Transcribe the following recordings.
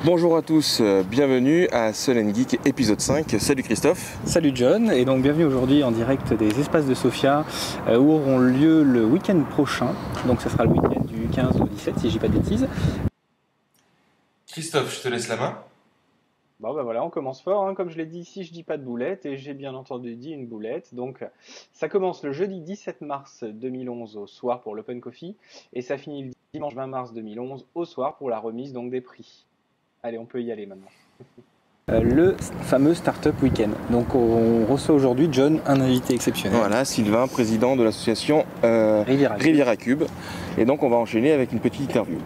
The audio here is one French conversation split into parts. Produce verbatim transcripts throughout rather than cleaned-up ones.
Bonjour à tous, euh, bienvenue à Seul and Geek épisode cinq. Salut Christophe. Salut John, et donc bienvenue aujourd'hui en direct des espaces de Sofia euh, où auront lieu le week-end prochain. Donc ce sera le week-end du quinze au dix-sept si je dis pas de bêtises. Christophe, je te laisse la main. Bon ben voilà, on commence fort, hein. Comme je l'ai dit ici, je dis pas de boulette, et j'ai bien entendu dit une boulette. Donc ça commence le jeudi dix-sept mars deux mille onze au soir pour l'Open Coffee, et ça finit le dimanche vingt mars deux mille onze au soir pour la remise donc des prix. Allez, on peut y aller maintenant. Euh, le fameux Startup Weekend. Donc on reçoit aujourd'hui, John, un invité exceptionnel. Voilà, Sylvain, président de l'association euh, Riviera Cube. Riviera Cube. Et donc on va enchaîner avec une petite interview.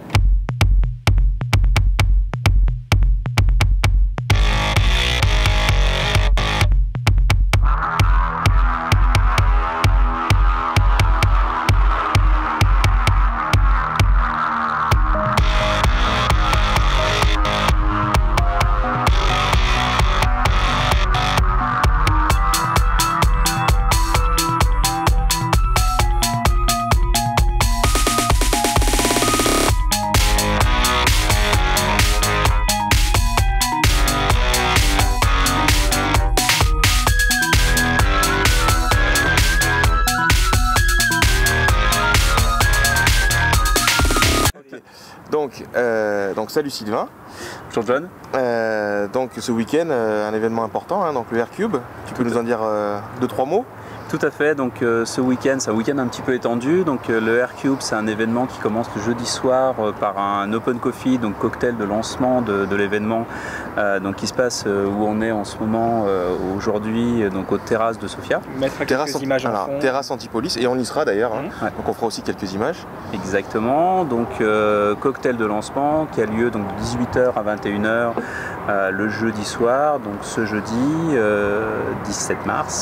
Donc, euh, donc salut Sylvain. Bonjour John. Euh, donc ce week-end, euh, un événement important, hein, donc le R-Cube. Tu peux nous en dire euh, deux, trois mots? Tout à fait, donc euh, ce week-end, c'est un week-end un petit peu étendu. Donc euh, le R-Cube, c'est un événement qui commence le jeudi soir euh, par un Open Coffee, donc cocktail de lancement de, de l'événement, euh, donc qui se passe euh, où on est en ce moment euh, aujourd'hui, euh, donc aux terrasses de Sofia. Mettre Terrasse, quelques images en alors, fond. terrasse Antipolis, et on y sera d'ailleurs, hein. Mmh. Ouais. Donc on fera aussi quelques images. Exactement, donc euh, cocktail de lancement qui a lieu donc de dix-huit heures à vingt et une heures euh, le jeudi soir, donc ce jeudi euh, dix-sept mars.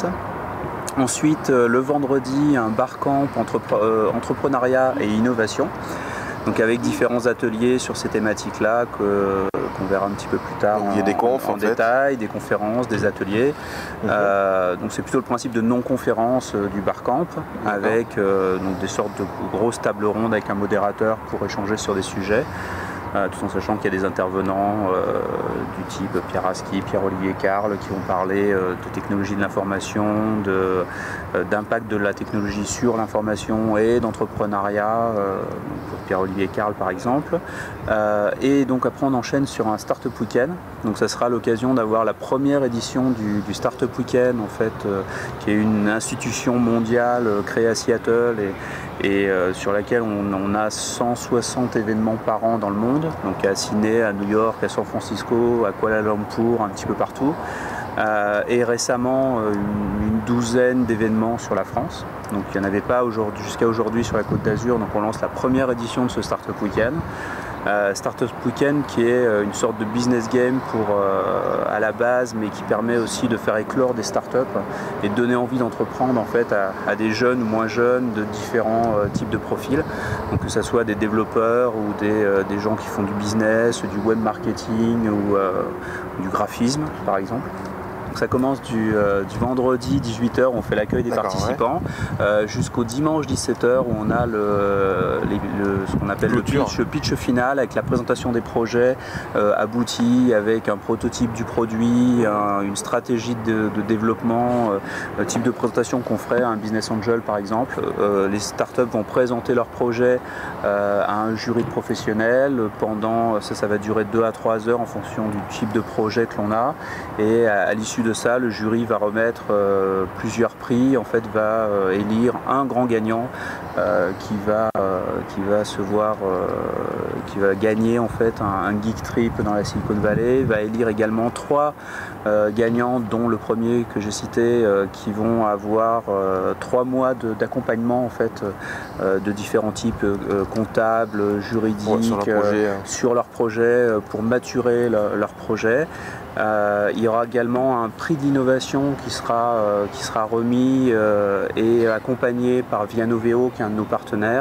Ensuite, euh, le vendredi, un barcamp entrepre euh, entrepreneuriat et innovation, donc avec différents ateliers sur ces thématiques-là que, qu'on verra un petit peu plus tard. Donc, il y a des confs, en, en en fait. détail, des conférences, des ateliers. Mhm. Euh, donc c'est plutôt le principe de non-conférence euh, du barcamp, avec euh, donc des sortes de grosses tables rondes avec un modérateur pour échanger sur des sujets. Euh, tout en sachant qu'il y a des intervenants euh, du type Pierre Aski, Pierre-Olivier Carle qui vont parler euh, de technologie de l'information, de, euh, d'impact de la technologie sur l'information et d'entrepreneuriat, euh, pour Pierre-Olivier Carle par exemple. Euh, et donc après on enchaîne sur un Startup Weekend. Donc ça sera l'occasion d'avoir la première édition du, du Startup Weekend en fait, euh, qui est une institution mondiale euh, créée à Seattle et et euh, sur laquelle on, on a cent soixante événements par an dans le monde, donc à Sydney, à New York, à San Francisco, à Kuala Lumpur, un petit peu partout. Euh, et récemment, euh, une, une douzaine d'événements sur la France. Donc il n'y en avait pas aujourd'hui, jusqu'à aujourd'hui sur la Côte d'Azur, donc on lance la première édition de ce Startup Weekend. Euh, Startup Weekend qui est euh, une sorte de business game pour, euh, à la base, mais qui permet aussi de faire éclore des startups et de donner envie d'entreprendre en fait à, à des jeunes ou moins jeunes de différents euh, types de profils. Donc que ce soit des développeurs ou des, euh, des gens qui font du business, du web marketing ou euh, du graphisme par exemple. Ça commence du, euh, du vendredi dix-huit heures, on fait l'accueil des D'accord, participants, ouais. euh, jusqu'au dimanche dix-sept heures où on a le, les, le, ce qu'on appelle le pitch, le pitch final avec la présentation des projets euh, aboutis, avec un prototype du produit, un, une stratégie de, de développement, euh, type de présentation qu'on ferait à un business angel par exemple. Euh, les startups vont présenter leur projet euh, à un jury de professionnels pendant, ça, ça va durer deux à trois heures en fonction du type de projet que l'on a, et à, à l'issue de ça, le jury va remettre euh, plusieurs prix, en fait va euh, élire un grand gagnant euh, qui, va, euh, qui va se voir, euh, qui va gagner en fait un, un geek trip dans la Silicon Valley, va élire également trois euh, gagnants, dont le premier que j'ai cité, euh, qui vont avoir euh, trois mois de, d'accompagnement en fait euh, de différents types euh, comptables, juridiques, ouais, sur leur projet, euh, hein. sur leur projet euh, pour maturer leur, leur projet. Euh, il y aura également un prix d'innovation qui sera, euh, qui sera remis euh, et accompagné par Vianoveo, qui est un de nos partenaires.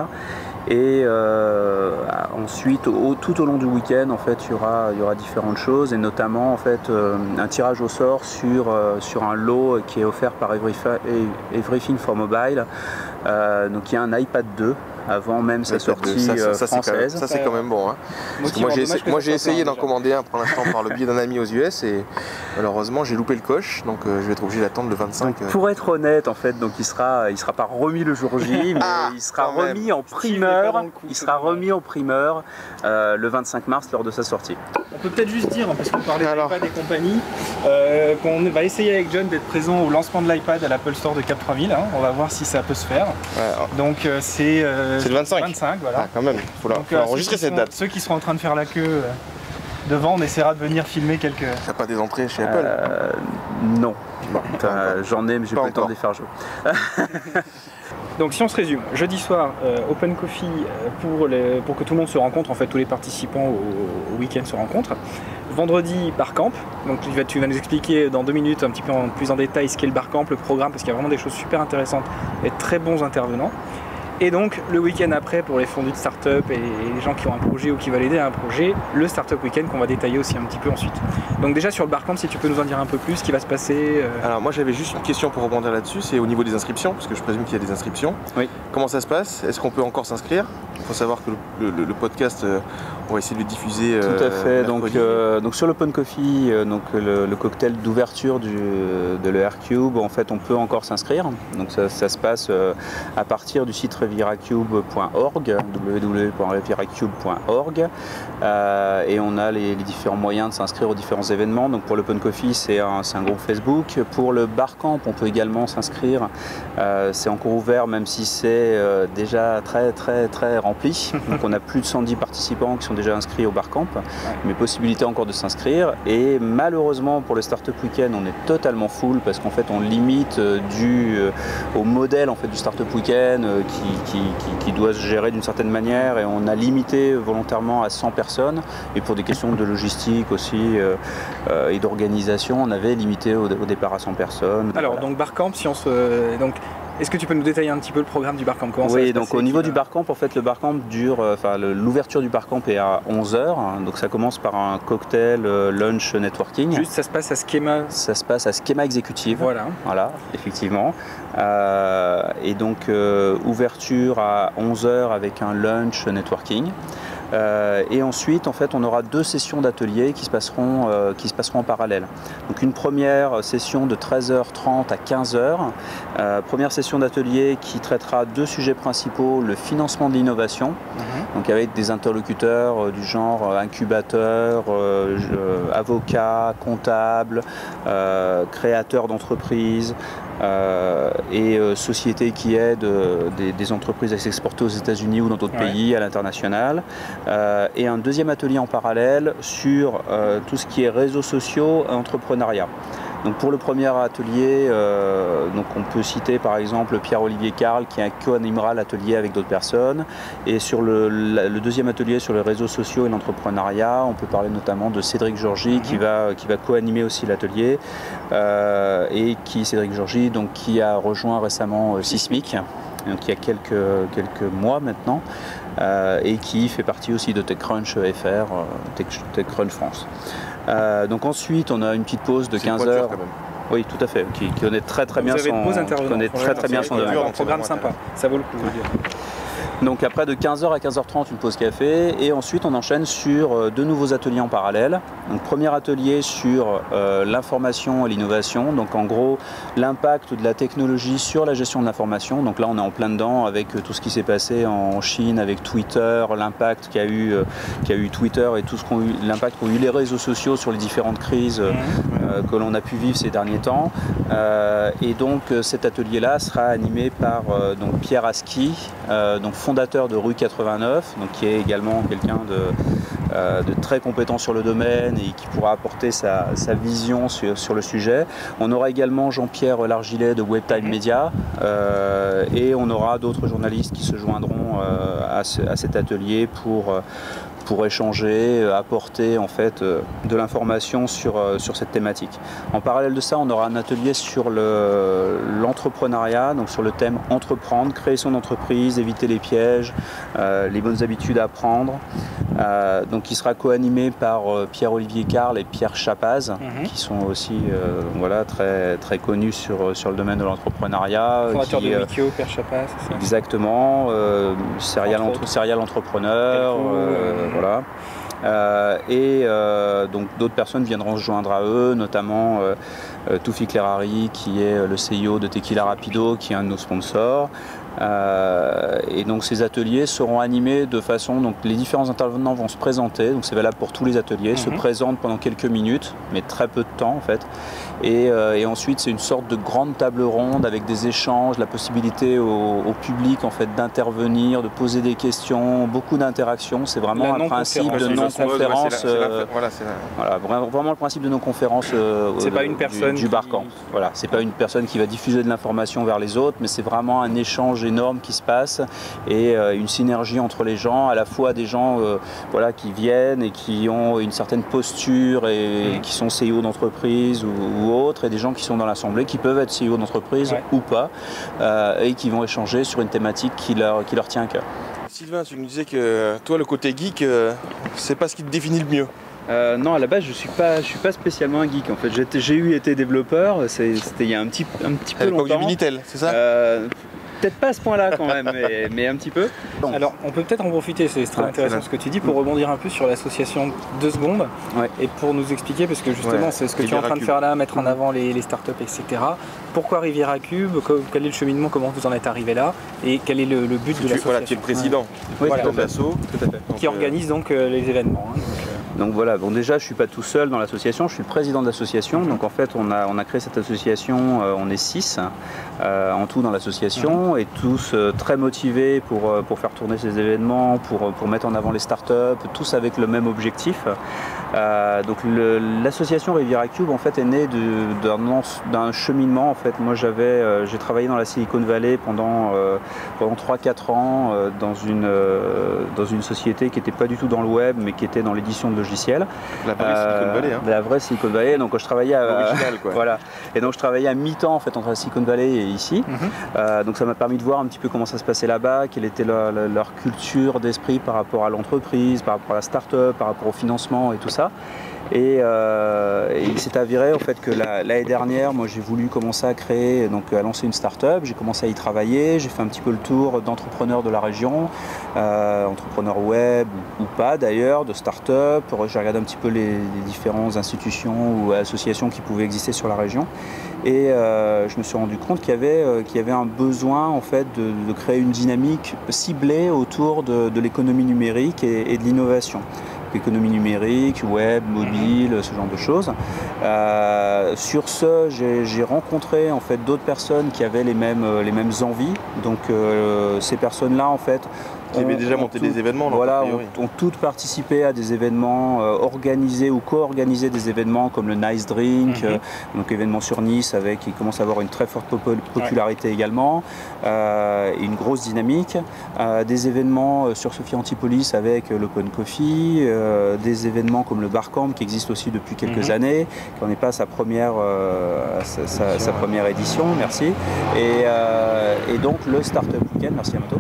Et euh, ensuite, au, tout au long du week-end, en fait, il y aura, il y aura différentes choses, et notamment en fait, euh, un tirage au sort sur, euh, sur un lot qui est offert par Everything for Mobile. Euh, donc il y a un iPad deux avant même sa sortie ça, ça, ça, française. Ça c'est quand même bon. Hein. Parce que moi j'ai essayé, moi, j'ai essayé d'en commander un pour l'instant par le biais d'un ami aux U S et malheureusement j'ai loupé le coche, donc euh, je vais être obligé d'attendre le vingt-cinq. Donc, pour être honnête, en fait, donc il sera, il sera pas remis le jour J, mais ah, il sera remis en primeur. Coup, il sera remis en primeur euh, le vingt-cinq mars lors de sa sortie. On peut peut-être juste dire, parce qu'on parlait de l'iPad et compagnie, euh, qu'on va essayer avec John d'être présent au lancement de l'iPad à l'Apple Store de Cap trois mille. Hein. On va voir si ça peut se faire. Ouais, donc euh, c'est euh, le vingt-cinq. vingt-cinq, voilà. Ah, quand même, il faut, donc, faut euh, enregistrer cette sont, date. Ceux qui seront en train de faire la queue euh, devant, on essaiera de venir filmer quelques... Il n'y a pas des entrées chez Apple euh, Non. Bon, enfin, j'en ai, mais j'ai pas, pas le temps de les faire jouer. Donc si on se résume, jeudi soir, euh, Open Coffee euh, pour, les, pour que tout le monde se rencontre, en fait tous les participants au, au week-end se rencontrent. Vendredi, Barcamp, donc tu vas, tu vas nous expliquer dans deux minutes un petit peu en, plus en détail ce qu'est le Barcamp, le programme, parce qu'il y a vraiment des choses super intéressantes et de très bons intervenants. Et donc le week-end après, pour les fondus de start-up et les gens qui ont un projet ou qui veulent aider à un projet, le Startup Weekend qu'on va détailler aussi un petit peu ensuite. Donc déjà sur le Barcamp, si tu peux nous en dire un peu plus, ce qui va se passer. Euh... Alors moi j'avais juste une question pour rebondir là-dessus, c'est au niveau des inscriptions, parce que je présume qu'il y a des inscriptions. Oui. Comment ça se passe? Est-ce qu'on peut encore s'inscrire? Il faut savoir que le, le, le podcast, euh, on va essayer de le diffuser. Tout à fait. Euh, donc, euh, donc sur l'Open Coffee, euh, donc le, le cocktail d'ouverture de l'E R Cube, en fait, on peut encore s'inscrire. Donc ça, ça se passe euh, à partir du site reviracube point org, w w w point reviracube point org, euh, et on a les, les différents moyens de s'inscrire aux différents événements. Donc pour l'Open Coffee, c'est un, un groupe Facebook. Pour le Barcamp, on peut également s'inscrire. Euh, c'est encore ouvert, même si c'est euh, déjà très très très rempli. Donc on a plus de cent dix participants qui sont déjà inscrits au Barcamp, mais possibilité encore de s'inscrire. Et malheureusement pour le Startup Weekend, on est totalement full parce qu'en fait on limite euh, du, euh, au modèle en fait du Startup Weekend euh, qui, qui, qui, qui doit se gérer d'une certaine manière, et on a limité volontairement à cent personnes. Et pour des questions de logistique aussi euh, euh, et d'organisation, on avait limité au, au départ à cent personnes. Alors voilà. donc Barcamp, si on se donc est-ce que tu peux nous détailler un petit peu le programme du Barcamp? Comment Oui, ça donc au niveau du Barcamp, en fait, le Barcamp dure, enfin l'ouverture du Barcamp est à onze heures, hein, donc ça commence par un cocktail euh, lunch networking. Juste, ça se passe à Schema. Ça se passe à Schema Exécutive. Voilà. Voilà, effectivement. Euh, et donc euh, ouverture à onze heures avec un lunch networking. Euh, et ensuite, en fait, on aura deux sessions d'ateliers qui se passeront, euh, qui se passeront en parallèle. Donc une première session de treize heures trente à quinze heures. Euh, première session d'atelier qui traitera deux sujets principaux, le financement de l'innovation, mmh. donc avec des interlocuteurs euh, du genre euh, incubateur, euh, euh, avocat, comptable, euh, créateur d'entreprises, Euh, et euh, sociétés qui aident euh, des, des entreprises à s'exporter aux États-Unis ou dans d'autres ouais. pays, à l'international. Euh, et un deuxième atelier en parallèle sur euh, tout ce qui est réseaux sociaux et entrepreneuriat. Donc pour le premier atelier, euh, donc on peut citer par exemple Pierre-Olivier Carl qui co-animera l'atelier avec d'autres personnes. Et sur le, le deuxième atelier sur les réseaux sociaux et l'entrepreneuriat, on peut parler notamment de Cédric Georgie mmh. qui va, qui va co-animer aussi l'atelier. Euh, et qui, Cédric Georgie, donc, qui a rejoint récemment euh, Sismic, donc il y a quelques, quelques mois maintenant, euh, et qui fait partie aussi de TechCrunch F R, euh, Tech, TechCrunch France. Euh, donc ensuite, on a une petite pause de quinze heures. Oui, tout à fait, qui, qui connaît très très bien son, qui connaît très très bien son domaine. Un programme sympa, ça vaut le coup. Donc après de quinze heures à quinze heures trente, une pause café, et ensuite on enchaîne sur deux nouveaux ateliers en parallèle. Donc premier atelier sur euh, l'information et l'innovation, donc en gros l'impact de la technologie sur la gestion de l'information. Donc là on est en plein dedans avec tout ce qui s'est passé en Chine avec Twitter, l'impact qu'a eu, euh, qu'a eu Twitter et tout ce qu'ont eu, l'impact qu'ont eu les réseaux sociaux sur les différentes crises euh, que l'on a pu vivre ces derniers temps. Euh, et donc cet atelier-là sera animé par euh, donc Pierre Aski, euh, donc fondateur de Rue quatre-vingt-neuf, donc qui est également quelqu'un de, euh, de très compétent sur le domaine et qui pourra apporter sa, sa vision sur, sur le sujet. On aura également Jean-Pierre Largilet de Webtime Media euh, et on aura d'autres journalistes qui se joindront euh, à, ce, à cet atelier pour, pour échanger, apporter en fait de l'information sur, sur cette thématique. En parallèle de ça, on aura un atelier sur l'entrepreneuriat, donc sur le thème entreprendre, créer son entreprise, éviter les pièges, euh, les bonnes habitudes à prendre. Euh, donc qui sera co-animé par euh, Pierre-Olivier Carle et Pierre Chapaz, mm-hmm. qui sont aussi euh, voilà, très, très connus sur, sur le domaine de l'entrepreneuriat. Fondateur de Wikio, Pierre Chapaz, c'est ça? Exactement, euh, serial, entre, serial entrepreneur, euh, voilà. Euh, et euh, donc d'autres personnes viendront se joindre à eux, notamment euh, euh, Toufik Lerari, qui est le C E O de Tequila Rapido, qui est un de nos sponsors. Euh, et donc ces ateliers seront animés de façon, donc les différents intervenants vont se présenter, donc c'est valable pour tous les ateliers, mmh. se présentent pendant quelques minutes, mais très peu de temps en fait. Et, euh, et ensuite c'est une sorte de grande table ronde avec des échanges, la possibilité au, au public en fait d'intervenir, de poser des questions, beaucoup d'interactions. C'est vraiment un principe de non-conférence. Euh, voilà, voilà, vraiment le principe de non-conférence euh, c'est pas une personne du, du Barcamp. Qui... Voilà, c'est pas une personne qui va diffuser de l'information vers les autres, mais c'est vraiment un échange énorme qui se passe et euh, une synergie entre les gens, à la fois des gens euh, voilà, qui viennent et qui ont une certaine posture et mmh. qui sont C E O d'entreprise ou, ou autres, et des gens qui sont dans l'assemblée qui peuvent être C E O d'entreprise ouais. ou pas euh, et qui vont échanger sur une thématique qui leur, qui leur tient à cœur. Sylvain, tu nous disais que toi le côté geek, euh, c'est pas ce qui te définit le mieux. Euh, non, à la base, je suis pas, je suis pas spécialement un geek. En fait, j'ai eu été développeur. C'était il y a un petit, un petit peu longtemps. À l'époque du Minitel, c'est ça euh, Peut-être pas à ce point-là quand même, mais, mais un petit peu. Donc. Alors, on peut peut-être en profiter, c'est très ouais, intéressant ce que tu dis, pour rebondir un peu sur l'association deux secondes ouais. et pour nous expliquer, parce que justement, ouais. c'est ce que Riviera tu es en train Cube. de faire là, mettre en avant les, les startups, et cetera. Pourquoi Riviera Cube? Quel est le cheminement? Comment vous en êtes arrivé là? Et quel est le, le but tu, de l'association? Voilà, tu es le président ouais. voilà, de l'asso, qui organise donc euh, les événements. Hein, donc, euh... Donc voilà, bon déjà je suis pas tout seul dans l'association, je suis le président de l'association. Donc en fait on a, on a créé cette association, euh, on est six euh, en tout dans l'association mmh. et tous euh, très motivés pour, euh, pour faire tourner ces événements, pour, pour mettre en avant les startups, tous avec le même objectif. Euh, donc l'association Riviera Cube en fait est née d'un cheminement. En fait, moi j'avais, euh, j'ai travaillé dans la Silicon Valley pendant, euh, pendant trois quatre ans euh, dans, une, euh, dans une société qui n'était pas du tout dans le web mais qui était dans l'édition de logiciels. La vraie euh, Silicon Valley. Hein. La vraie Silicon Valley. Donc je travaillais à, quoi. voilà. Et donc je travaillais à mi-temps en fait entre la Silicon Valley et ici. Mm-hmm. euh, donc ça m'a permis de voir un petit peu comment ça se passait là-bas, quelle était leur, leur culture d'esprit par rapport à l'entreprise, par rapport à la start-up, par rapport au financement et tout ça. Et, euh, et il s'est avéré en fait que l'année dernière, moi j'ai voulu commencer à créer, donc à lancer une start-up. J'ai commencé à y travailler, j'ai fait un petit peu le tour d'entrepreneurs de la région, euh, entrepreneurs web ou, ou pas d'ailleurs, de start-up. J'ai regardé un petit peu les, les différentes institutions ou associations qui pouvaient exister sur la région. Et euh, je me suis rendu compte qu'il y avait, euh, qu'il y avait un besoin en fait de, de créer une dynamique ciblée autour de, de l'économie numérique et, et de l'innovation. Économie numérique, web, mobile, ce genre de choses. Euh, sur ce, j'ai rencontré en fait d'autres personnes qui avaient les mêmes, les mêmes envies. Donc euh, ces personnes-là en fait Qui avaient déjà monté des événements. Voilà, ont, ont toutes participé à des événements euh, organisés ou co-organisés des événements comme le Nice Drink, mm-hmm. euh, donc événement sur Nice avec qui commence à avoir une très forte popularité ouais. également, euh, et une grosse dynamique. Euh, des événements sur Sophia Antipolis avec euh, l'Open Coffee, euh, des événements comme le Barcamp qui existe aussi depuis quelques mm-hmm. années, qui n'en est pas sa première, euh, sa, sa, sa première édition, merci. Et, euh, et donc le Startup Weekend, merci Amato.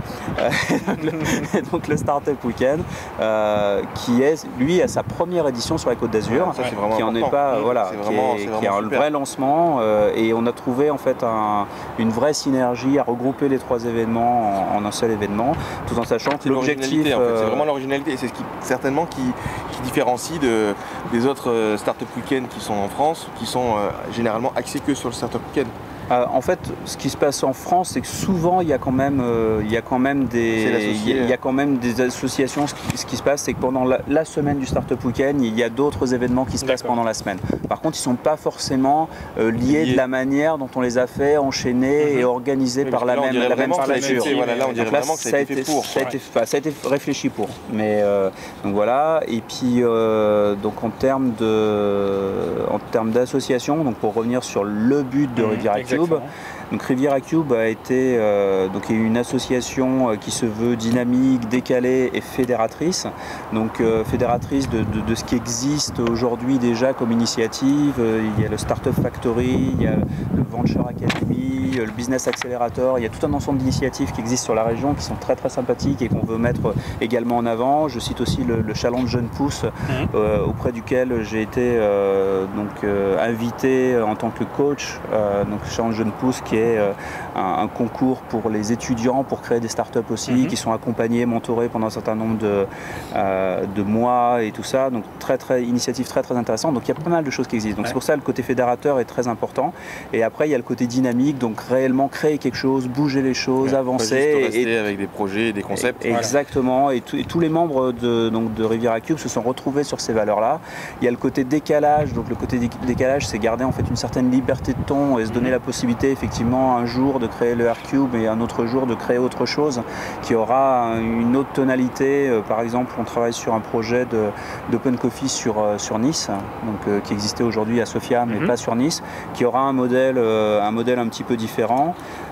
donc le Startup Weekend euh, qui est lui à sa première édition sur la Côte d'Azur, ouais, qui en est pas, mmh, voilà, est qui, vraiment, est, est qui a un vrai lancement euh, et on a trouvé en fait un, une vraie synergie à regrouper les trois événements en, en un seul événement, tout en sachant que l'objectif, en fait, c'est vraiment l'originalité et c'est ce qui certainement qui, qui différencie de, des autres Startup Weekend qui sont en France, qui sont euh, généralement axés que sur le Startup Weekend. Euh, en fait, ce qui se passe en France, c'est que souvent il y a quand même, euh, il y a quand même des, il y, y a quand même des associations. Ce qui, ce qui se passe, c'est que pendant la, la semaine du Startup Weekend, il y a d'autres événements qui se passent pendant la semaine. Par contre, ils sont pas forcément euh, liés Lié. de la manière dont on les a fait, enchaînés mm-hmm. et organisés oui, par la même, la même structure. Voilà, là, on dirait vraiment que ça a été fait pour. Ça a été, enfin, ça a été réfléchi pour. Mais euh, donc voilà. Et puis euh, donc en termes de, en termes d'association, donc pour revenir sur le but de mmh, Riviera Cube. Donc Riviera Cube a été euh, donc une association qui se veut dynamique, décalée et fédératrice. Donc euh, fédératrice de, de, de ce qui existe aujourd'hui déjà comme initiative. Il y a le Startup Factory, il y a le Venture Academy, le Business Accelerator. Il y a tout un ensemble d'initiatives qui existent sur la région qui sont très très sympathiques et qu'on veut mettre également en avant. Je cite aussi le, le Challenge Jeune Pousse mmh. euh, auprès duquel j'ai été euh, donc, euh, invité en tant que coach. Euh, donc Challenge Jeune Pousse qui est euh, un, un concours pour les étudiants pour créer des startups aussi, mmh. qui sont accompagnés, mentorés pendant un certain nombre de, euh, de mois et tout ça. Donc très très initiative très très intéressante. Donc il y a pas mal de choses qui existent. Donc ouais. c'est pour ça que le côté fédérateur est très important. Et après il y a le côté dynamique, donc réellement créer quelque chose, bouger les choses, ouais, avancer. Et, et avec des projets, des concepts. Et, exactement. Et, et tous les membres de, donc, de Riviera Cube se sont retrouvés sur ces valeurs-là. Il y a le côté décalage. Donc le côté décalage, c'est garder en fait une certaine liberté de ton et se donner la possibilité effectivement un jour de créer le R-Cube et un autre jour de créer autre chose qui aura une autre tonalité. Par exemple, on travaille sur un projet d'Open Coffee sur, sur Nice, donc, euh, qui existait aujourd'hui à Sofia, mais mm-hmm. pas sur Nice, qui aura un modèle, euh, un modèle un petit peu différent.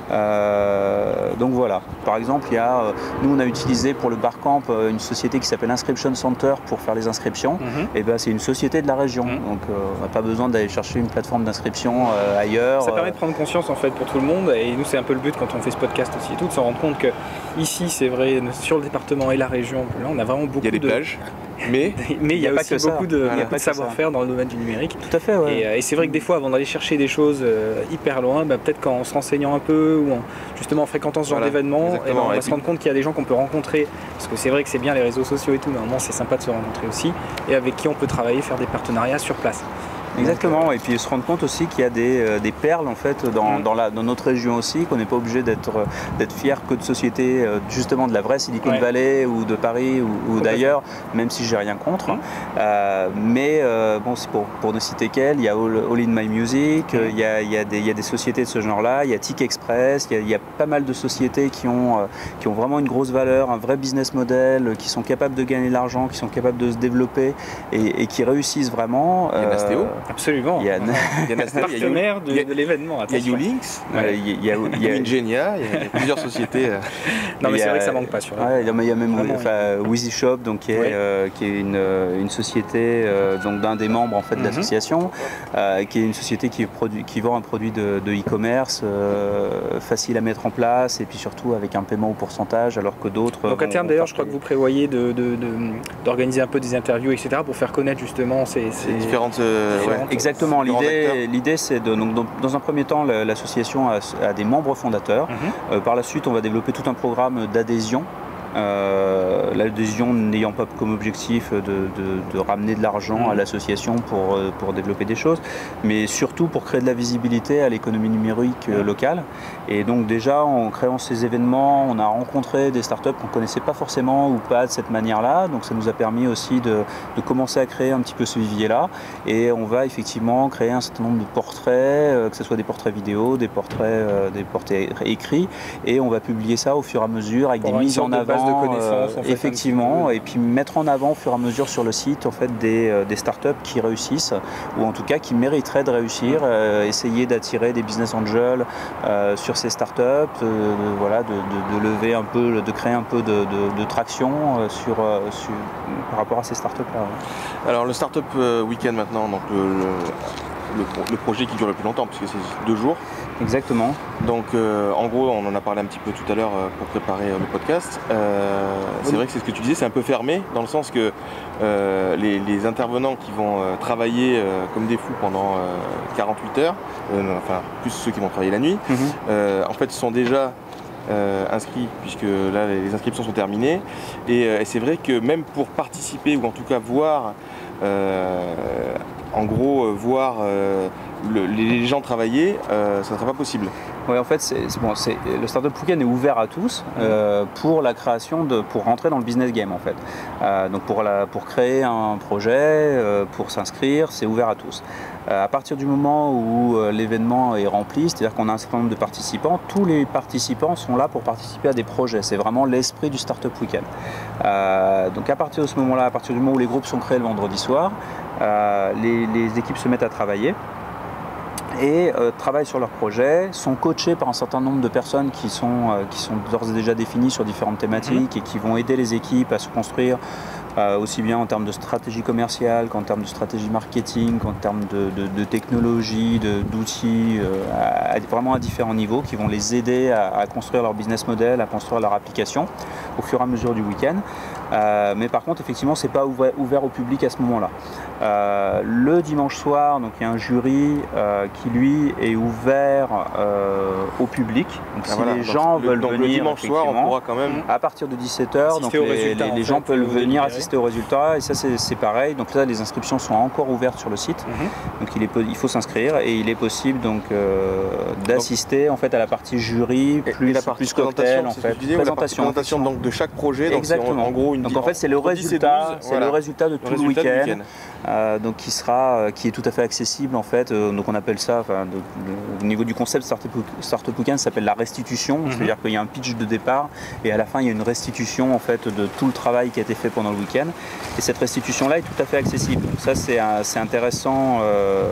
Euh, donc voilà, par exemple, il y a, euh, nous on a utilisé pour le Barcamp euh, une société qui s'appelle Inscription Center pour faire les inscriptions. Mm-hmm. Et ben c'est une société de la région, mm-hmm. donc euh, on n'a pas besoin d'aller chercher une plateforme d'inscription euh, ailleurs. Ça permet de prendre conscience en fait pour tout le monde, et nous c'est un peu le but quand on fait ce podcast aussi et tout, de se rendre compte que ici c'est vrai sur le département et la région, là on a vraiment beaucoup de... Il y a des de... plages. Mais mais il y a, y a aussi beaucoup de, voilà, de savoir-faire dans le domaine du numérique. Tout à fait, ouais. Et, et c'est vrai que des fois, avant d'aller chercher des choses euh, hyper loin, bah, peut-être qu'en se renseignant un peu ou en, justement en fréquentant ce genre voilà, d'événements, eh ben, on va et se rendre compte qu'il y a des gens qu'on peut rencontrer. Parce que c'est vrai que c'est bien les réseaux sociaux et tout, mais normalement c'est sympa de se rencontrer aussi. Et avec qui on peut travailler, faire des partenariats sur place. Exactement, et puis se rendre compte aussi qu'il y a des, euh, des perles en fait dans, dans, la, dans notre région aussi, qu'on n'est pas obligé d'être d'être fier que de sociétés euh, justement de la vraie Silicon ouais. Valley ou de Paris ou, ou d'ailleurs, même si j'ai rien contre. Mmh. Euh, mais euh, bon, c'est pour, pour ne citer qu'elle, il y a All, All in My Music, mmh. il, y a, il, y a des, il y a des sociétés de ce genre-là, il y a Tic Express, il y a, il y a pas mal de sociétés qui ont, euh, qui ont vraiment une grosse valeur, un vrai business model, qui sont capables de gagner de l'argent, qui sont capables de se développer et, et qui réussissent vraiment. Il y a Nastéo. Absolument. Il y a, il y a Nastéo, partenaire de, de l'événement. Il y a Ulinx, ouais. il, y a, il, y a, il y a Ingenia, il y a plusieurs sociétés. Non mais c'est vrai que ça manque pas sur. Ouais, il y a même enfin, Wheezy Shop, donc qui est, ouais. euh, qui est une, une société euh, donc d'un des membres en fait de mm-hmm. l'association, euh, qui est une société qui, produit, qui vend un produit de, de e-commerce euh, facile à mettre en place et puis surtout avec un paiement au pourcentage, alors que d'autres. Donc à terme d'ailleurs, je crois que vous prévoyez de, de, de, d'organiser un peu des interviews, et cetera, pour faire connaître justement ces, ces différentes. Euh, différentes ouais. Exactement. L'idée, l'idée, c'est de donc dans un premier temps, l'association a, a des membres fondateurs. Mm-hmm. Euh, par la suite, on va développer tout un programme d'adhésion. Euh, l'adhésion n'ayant pas comme objectif de, de, de ramener de l'argent mmh. à l'association pour, pour développer des choses, mais surtout pour créer de la visibilité à l'économie numérique mmh. locale. Et donc déjà, en créant ces événements, on a rencontré des startups qu'on ne connaissait pas forcément ou pas de cette manière-là. Donc ça nous a permis aussi de, de commencer à créer un petit peu ce vivier-là. Et on va effectivement créer un certain nombre de portraits, euh, que ce soit des portraits vidéo, des portraits, euh, des portraits écrits. Et on va publier ça au fur et à mesure avec pour des mises en avant. De connaissances, euh, en fait, effectivement, et puis mettre en avant au fur et à mesure sur le site en fait, des, euh, des startups qui réussissent, ou en tout cas qui mériteraient de réussir, euh, essayer d'attirer des business angels euh, sur ces startups, euh, de, voilà, de, de, de lever un peu, de créer un peu de, de, de traction euh, sur, euh, sur, par rapport à ces startups-là. Ouais. Alors le Startup Weekend maintenant, donc le, le... Le, le projet qui dure le plus longtemps, puisque c'est deux jours. Exactement. Donc euh, en gros, on en a parlé un petit peu tout à l'heure euh, pour préparer euh, le podcast. Euh, c'est oui. vrai que c'est ce que tu disais, c'est un peu fermé, dans le sens que euh, les, les intervenants qui vont euh, travailler euh, comme des fous pendant euh, quarante-huit heures, euh, enfin plus ceux qui vont travailler la nuit, mm-hmm. euh, en fait sont déjà Euh, inscrits, puisque là les inscriptions sont terminées, et, euh, et c'est vrai que même pour participer, ou en tout cas voir euh, en gros euh, voir euh, le, les gens travailler, euh, ça ne sera pas possible. Oui, en fait, c'est, c'est bon, c'est, le Startup Weekend est ouvert à tous euh, pour la création de, pour rentrer dans le business game en fait. Euh, donc pour la, pour créer un projet, euh, pour s'inscrire, c'est ouvert à tous. Euh, à partir du moment où euh, l'événement est rempli, c'est-à-dire qu'on a un certain nombre de participants, tous les participants sont là pour participer à des projets. C'est vraiment l'esprit du Startup Weekend. Euh, donc à partir de ce moment-là, à partir du moment où les groupes sont créés le vendredi soir, euh, les, les équipes se mettent à travailler. et euh, travaillent sur leur projet, sont coachés par un certain nombre de personnes qui sont, euh, qui sont d'ores et déjà définies sur différentes thématiques mmh. et qui vont aider les équipes à se construire euh, aussi bien en termes de stratégie commerciale qu'en termes de stratégie marketing, qu'en termes de, de, de technologie, de, d'outils, euh, à, à, vraiment à différents niveaux, qui vont les aider à, à construire leur business model, à construire leur application au fur et à mesure du week-end. Euh, mais par contre, effectivement, c'est pas ouvert, ouvert au public à ce moment-là. Euh, le dimanche soir, donc il y a un jury euh, qui lui est ouvert euh, au public. Donc ah si voilà, les gens le, veulent donc venir, le dimanche soir, on pourra quand même à partir de dix-sept heures, donc les, les, les gens peuvent venir assister aux résultats. Et ça, c'est, c'est pareil. Donc là, les inscriptions sont encore ouvertes sur le site. Mm-hmm. Donc il, est, il faut s'inscrire et il est possible donc euh, d'assister en fait à la partie jury plus, et la partie plus cocktail, en fait. Disais, présentation, présentation donc de chaque projet. Exactement. Donc, en gros, une donc en fait, c'est le résultat, c'est voilà. le résultat de tout le, le week-end, week euh, donc qui sera, euh, qui est tout à fait accessible en fait. Euh, donc on appelle ça, enfin, de, de, au niveau du concept Startup, Startup Weekend, ça s'appelle la restitution. Mm-hmm. C'est-à-dire qu'il y a un pitch de départ et à la fin il y a une restitution en fait de tout le travail qui a été fait pendant le week-end. Et cette restitution-là est tout à fait accessible. Donc ça, c'est, c'est intéressant. Euh,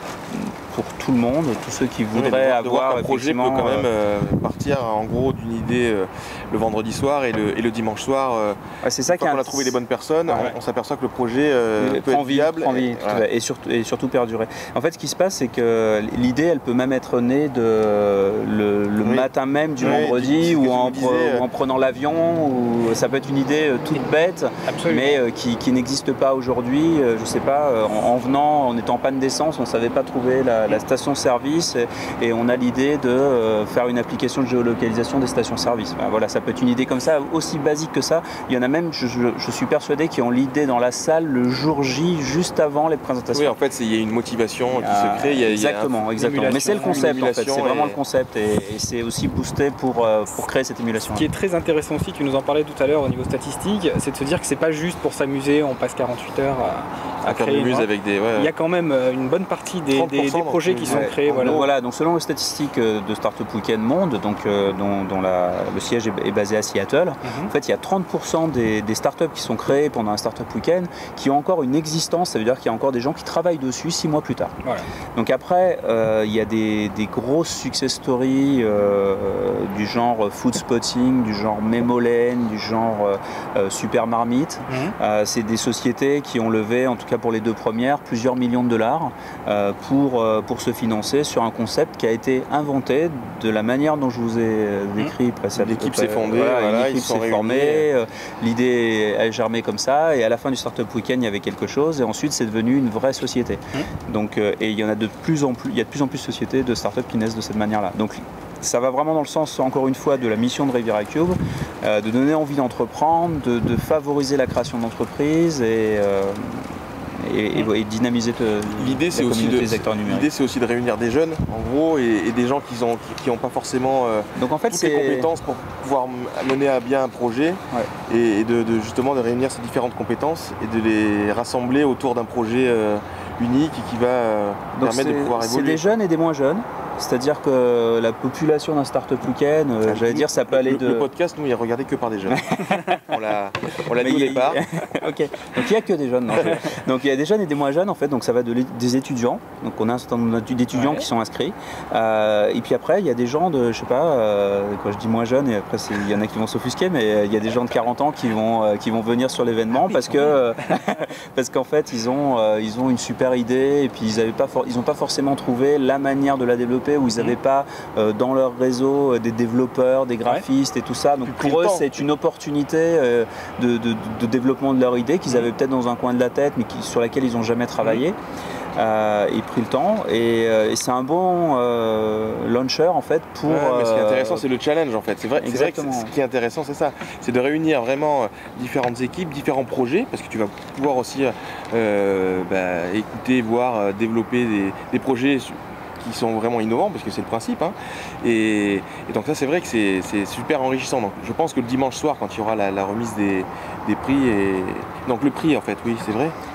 pour tout le monde, tous ceux qui voudraient oui, avoir un projet peut quand même euh, partir en gros d'une idée euh, le vendredi soir et le, et le dimanche soir. Euh, ouais, c'est ça quand on a trouvé les bonnes personnes, ah, ouais. on, on s'aperçoit que le projet euh, peut être vie, viable vie, et, voilà. et, surtout, et surtout perdurer. En fait, ce qui se passe, c'est que l'idée, elle peut même être née de, le, le oui. matin même du oui, vendredi ou en, disais, ou en prenant l'avion. Ou ça peut être une idée toute bête, Absolument. mais euh, qui, qui n'existe pas aujourd'hui. Euh, je sais pas, euh, en, en venant, en étant en panne d'essence, on ne savait pas trouver la, la station-service et, et on a l'idée de euh, faire une application de géolocalisation des stations-service. Ben, voilà, ça peut être une idée comme ça, aussi basique que ça. Il y en a même, je, je, je suis persuadé, qui ont l'idée dans la salle le jour J, juste avant les présentations. Oui, en fait, il y a une motivation qui ah, se crée. Il y a, exactement, il y a exactement. Mais c'est le concept, en fait. C'est vraiment et... le concept et, et c'est aussi boosté pour, euh, pour créer cette émulation. Ce qui est très intéressant aussi, tu nous en parlais tout à l'heure au niveau statistique, c'est de se dire que c'est pas juste pour s'amuser, on passe quarante-huit heures à, à, à créer une avec des. Ouais, il y a quand même une bonne partie des, des, des projets qui sont ouais. créés. Voilà. voilà, donc selon les statistiques de Startup Weekend Monde, donc, euh, dont, dont la, le siège est, est basé à Seattle, mm-hmm. en fait, il y a trente pour cent des, des startups qui sont créées pendant un Startup Weekend qui ont encore une existence, ça veut dire qu'il y a encore des gens qui travaillent dessus six mois plus tard. Voilà. Donc après, euh, il y a des, des grosses success stories euh, du genre Food Spotting, du genre Memolène, du genre euh, Super Marmite. Mm-hmm. Euh, c'est des sociétés qui ont levé, en tout cas pour les deux premières, plusieurs millions de dollars euh, pour, euh, pour se financer sur un concept qui a été inventé de la manière dont je vous ai décrit précédemment. L'équipe s'est fondée, voilà, voilà, l'équipe s'est formée, euh, l'idée a germé comme ça et à la fin du Startup Weekend il y avait quelque chose et ensuite c'est devenu une vraie société. Mmh. Donc, euh, et il y en a de plus en plus, il y a de plus en plus de sociétés de startups qui naissent de cette manière-là. Donc ça va vraiment dans le sens, encore une fois, de la mission de Riviera Cube, euh, de donner envie d'entreprendre, de, de favoriser la création d'entreprises et euh, Et, et, et dynamiser te, l'idée, c'est aussi de, des acteurs numériques. L'idée, c'est aussi de réunir des jeunes, en gros, et, et des gens qui n'ont qui, qui pas forcément euh, Donc, en fait, toutes c'est... les compétences pour pouvoir mener à bien un projet, ouais. et, et de, de justement de réunir ces différentes compétences et de les rassembler autour d'un projet euh, unique et qui va euh, permettre de pouvoir évoluer. C'est des jeunes et des moins jeunes. C'est-à-dire que la population d'un Startup Weekend, euh, j'allais dire, ça peut aller le, de... Le podcast, nous, il est regardé que par des jeunes. on l'a, on l'a dit au départ. Ok, donc il n'y a que des jeunes. Non, donc il y a des jeunes et des moins jeunes, en fait, donc ça va de des étudiants. Donc on a un certain nombre d'étudiants ouais. qui sont inscrits. Euh, et puis après, il y a des gens de, je sais pas, euh, quand je dis moins jeunes, et après il y en a qui vont s'offusquer, mais il y a des gens de quarante ans qui vont, euh, qui vont venir sur l'événement parce que euh, parce qu'en fait, ils ont, euh, ils ont une super idée et puis ils n'ont pas, for- pas forcément trouvé la manière de la développer, où ils n'avaient pas euh, dans leur réseau euh, des développeurs, des graphistes ouais. et tout ça. Donc pour eux, c'est une opportunité euh, de, de, de développement de leur idée qu'ils avaient peut-être dans un coin de la tête, mais qui, sur laquelle ils n'ont jamais travaillé. Euh, et pris le temps et, euh, et c'est un bon euh, launcher en fait pour. Ouais, mais ce qui est intéressant, c'est le challenge en fait. C'est vrai, c'est vrai que ce qui est intéressant, c'est ça, c'est de réunir vraiment différentes équipes, différents projets, parce que tu vas pouvoir aussi euh, bah, écouter, voir, développer des, des projets qui sont vraiment innovants, parce que c'est le principe. Hein. Et, et donc ça, c'est vrai que c'est, c'est super enrichissant. Donc je pense que le dimanche soir, quand il y aura la, la remise des, des prix, et donc le prix en fait, oui, c'est vrai.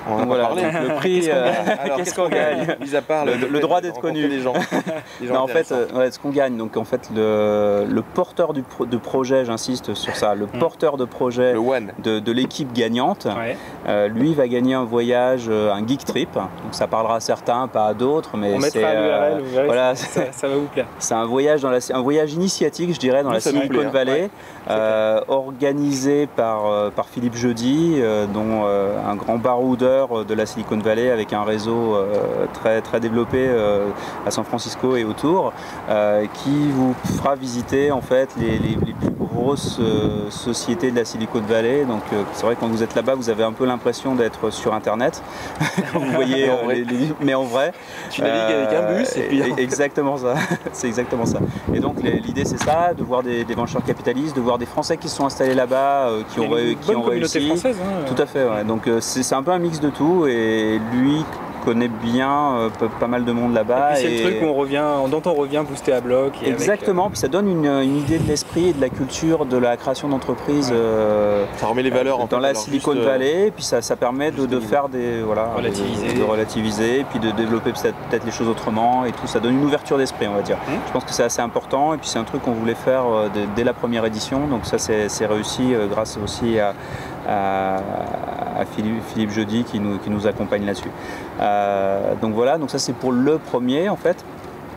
On en a voilà, pas parlé. Le prix, euh, alors qu'est-ce qu'on gagne? Mis à part le, le, le droit d'être connu. Des gens, des gens non, en fait, euh, ouais, ce qu'on gagne, donc en fait, le, le porteur du pro, de projet, j'insiste sur ça, le mm. porteur de projet le one. de, de l'équipe gagnante, ouais. euh, lui va gagner un voyage, un geek trip. Donc ça parlera à certains, pas à d'autres, mais on mettra l'U R L, vous verrez, voilà, ça, ça va vous plaire. C'est un voyage dans la, un voyage initiatique, je dirais, dans oui, la Silicon plaît, Valley, hein. ouais. euh, organisé par euh, par Philippe Jeudi, euh, dont euh, un grand baroudeur de la Silicon Valley avec un réseau euh, très très développé euh, à San Francisco et autour, euh, qui vous fera visiter en fait les, les, les plus grosses euh, sociétés de la Silicon Valley. Donc euh, c'est vrai que quand vous êtes là-bas, vous avez un peu l'impression d'être sur Internet quand vous voyez, euh, les, les, mais en vrai. Tu navigues euh, avec un bus et puis exactement ça. C'est exactement ça. Et donc l'idée c'est ça, de voir des, des venture capitalistes, de voir des Français qui se sont installés là-bas, euh, qui ont, qui ont réussi. Française, hein. Tout à fait. Ouais. Donc euh, c'est un peu un mix de tout et lui connaît bien euh, pas mal de monde là-bas. Et puis c'est le truc où on revient, dont on revient boosté à bloc. Et exactement, avec, euh... puis ça donne une, une idée de l'esprit et de la culture de la création d'entreprise. Ouais. Euh, ça remet les valeurs euh, en dans fait, la Silicon juste, Valley, et puis ça, ça permet de, de faire des voilà, relativiser. De, de relativiser, et puis de développer peut-être les choses autrement et tout. Ça donne une ouverture d'esprit, on va dire. Hum. Je pense que c'est assez important, et puis c'est un truc qu'on voulait faire euh, dès, dès la première édition. Donc ça, c'est réussi euh, grâce aussi à à, à Philippe, Philippe Jeudi qui nous, qui nous accompagne là-dessus. Euh, donc voilà, donc ça c'est pour le premier en fait.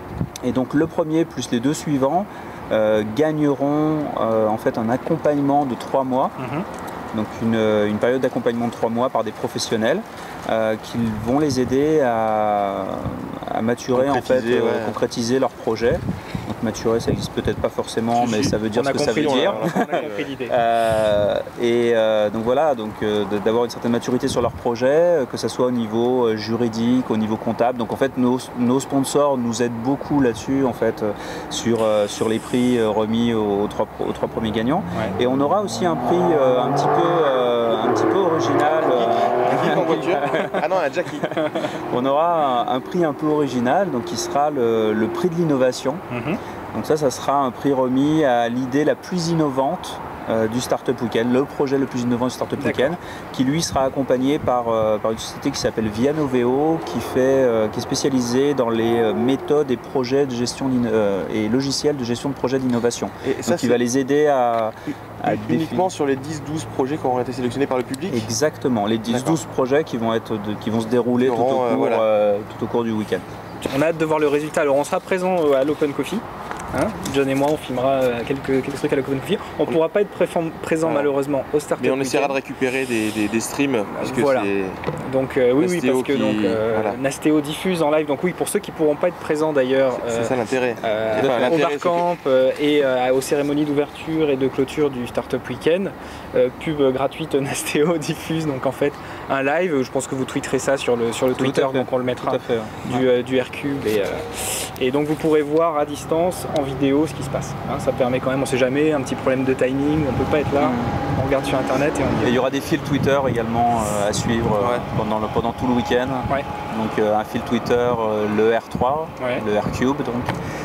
Et donc le premier plus les deux suivants euh, gagneront euh, en fait un accompagnement de trois mois. Mm-hmm. Donc une, une période d'accompagnement de trois mois par des professionnels euh, qui vont les aider à, à maturer en fait, ouais. euh, concrétiser leur projet. Donc maturer, ça n'existe peut-être pas forcément, mais ça veut dire ce que ça veut dire. On a compris l'idée. euh, et euh, donc voilà, donc euh, d'avoir une certaine maturité sur leur projet, euh, que ce soit au niveau euh, juridique, au niveau comptable. Donc en fait, nos, nos sponsors nous aident beaucoup là-dessus, en fait, euh, sur euh, sur les prix euh, remis aux, aux, trois, aux trois premiers gagnants. Ouais. Et on aura aussi un prix euh, un petit peu euh, un petit peu original. Euh, en voiture. Ah non, un Jackie. On aura un, un prix un peu original, donc qui sera le, le prix de l'innovation. Mm-hmm. Donc ça, ça sera un prix remis à l'idée la plus innovante euh, du Startup Weekend, le projet le plus innovant du Startup Weekend, qui lui sera accompagné par, euh, par une société qui s'appelle Vianoveo, qui, fait, euh, qui est spécialisée dans les méthodes et projets de gestion euh, et logiciels de gestion de projets d'innovation. Donc qui va les aider à... à uniquement sur les dix douze projets qui auront été sélectionnés par le public. Exactement, les dix douze projets qui vont, être de, qui vont se dérouler tout au, cours, euh, voilà. euh, tout au cours du week-end. On a hâte de voir le résultat. Alors on sera présent à l'Open Coffee. Hein, John et moi, on filmera quelques, quelques trucs à l'Open Coffee. On ne pourra pas être présent ah. malheureusement au Startup Mais on Weekend. essaiera de récupérer des, des, des streams. Parce que voilà. Donc euh, oui, oui, parce que qui... donc, euh, voilà. Nastéo diffuse en live. Donc oui, pour ceux qui ne pourront pas être présents d'ailleurs. C'est euh, ça l'intérêt. Euh, au Barcamp euh, et euh, aux cérémonies d'ouverture et de clôture du Startup Weekend. Euh, pub gratuite, Nastéo diffuse donc en fait un live. Je pense que vous tweeterez ça sur le, sur le Twitter, donc on le mettra. Fait, ouais. Du, euh, du R-Cube. Et, euh, et donc vous pourrez voir à distance, en vidéo, ce qui se passe. Hein, ça permet quand même, on sait jamais, un petit problème de timing, on peut pas être là, mmh. on regarde sur internet et on y Et il y aura des fils Twitter également euh, à suivre ouais. euh, pendant, le, pendant tout le week-end. Ouais. Donc euh, un fil Twitter, euh, le R trois, ouais. le R-Cube donc.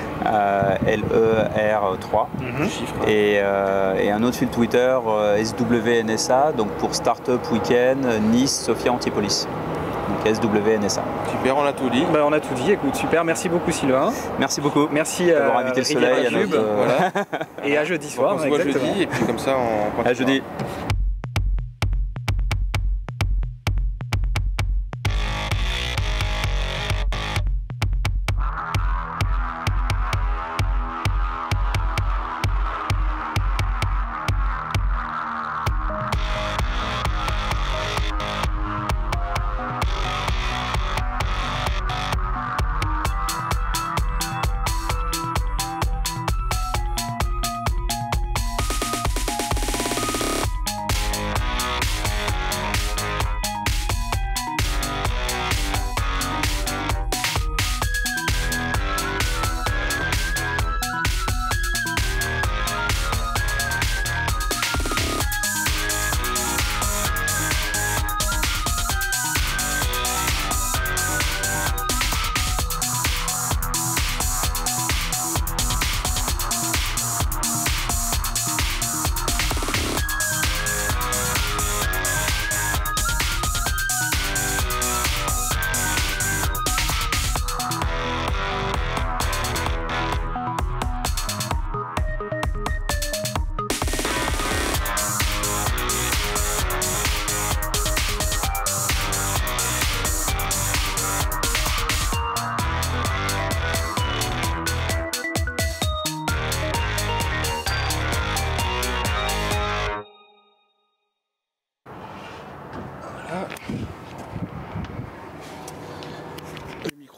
Euh, L E R trois mm-hmm. et, euh, et un autre fil Twitter euh, S W N S A donc pour Startup Weekend Nice Sophia Antipolis. Donc S W N S A. Super, on a tout dit. Bah, on a tout dit, écoute, super, merci beaucoup Sylvain. Merci beaucoup. Merci à d'avoir invité le soleil à notre... voilà. Et à jeudi soir. On se voit jeudi et puis comme ça on continue. À jeudi.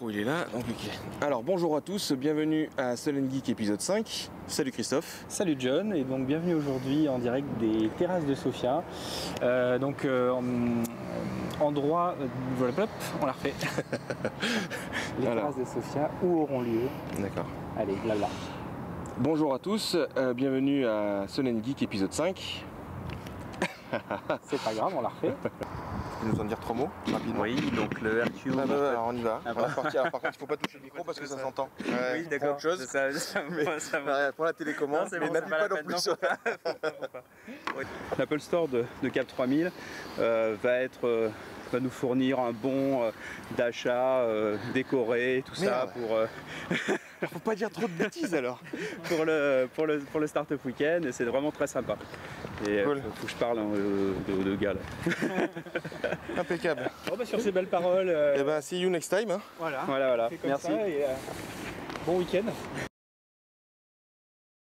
l'info il est là, donc ok. Alors bonjour à tous, bienvenue à Seul and Geek épisode cinq. Salut Christophe. Salut John, et donc bienvenue aujourd'hui en direct des terrasses de Sofia. Euh, donc euh, en, endroit, euh, voilà, hop, on la refait. Les Alors. terrasses de Sofia, où auront lieu. D'accord. Allez, là là. Bonjour à tous, euh, bienvenue à Seul and Geek épisode cinq. C'est pas grave, on la refait. Tu peux nous en dire trois mots rapidement? Oui, donc le R Q. Ah bah, bah, alors on y va. Ah on va partir. Alors, par contre, il faut pas toucher le micro parce que ça s'entend. Ouais, Oui, faut d'accord. autre chose. Ça, ça, Mais, ça va. ouais, pour la télécommande, Non, c'est mais bon, n'appuie c'est pas, pas la non peine, plus non, sur. faut pas, faut pas, faut pas. Oui. L'Apple Store de, de Cap trois mille euh, va, être, euh, va nous fournir un bon euh, d'achat euh, décoré, tout Merde. ça pour, euh, Faut pas dire trop de bêtises alors. pour, le, pour, le, pour le Startup Weekend, et c'est vraiment très sympa. Et Cool. euh, faut, faut que je parle hein, de, de, de gars là. Impeccable. Bon, bah, sur ces belles paroles, euh, Et ben see you next time. Hein. voilà. Voilà, voilà. On fait comme Merci. ça, et, euh, bon week-end.